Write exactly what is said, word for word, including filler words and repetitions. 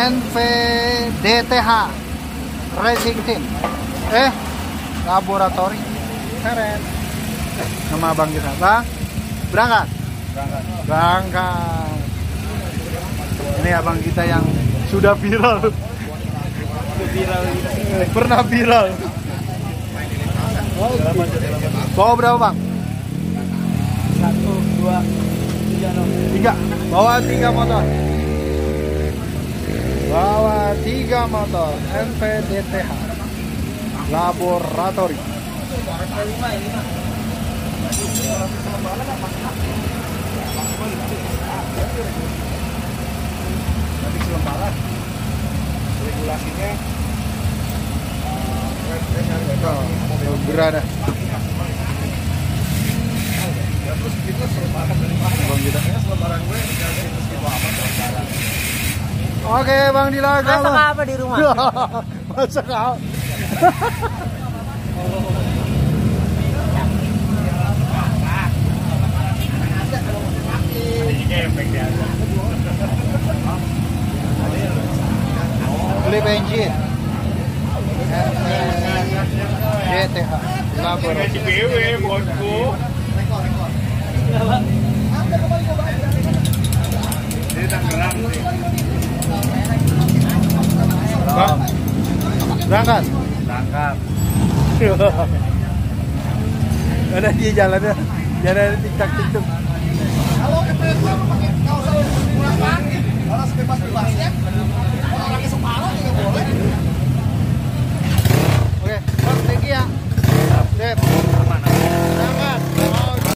N V D T H Racing Team. Eh, laboratori. Keren. Nama abang kita, Bang. Berangkat. Berangkat. Berangkat. Ini abang kita yang sudah viral. Viral. Pernah viral. Bawa berapa, Bang? Satu, dua, tiga, tiga. Bawa tiga motor. Bawa tiga motor N V D T H Laboratori. Nanti selembaran. Regulasinya berada. ya terus kita selembaran dari mana? Bang kita. Selembaran gue dikasih meskipun apa selembaran. Oke, Bang Dila. Masak apa di rumah? Masak apa? Beli bensin D T H Laboratori. B W bosku. Ini Tangerang sih. Bang, berangkat. Tangkap. Ada di jalannya, jalan tiktok tiktok. Kalau kita pakai kaos kurang pakai, harus bebas-bebasnya. Kalau pakai sepala juga boleh. Oke, Bang, thank you ya. Sip.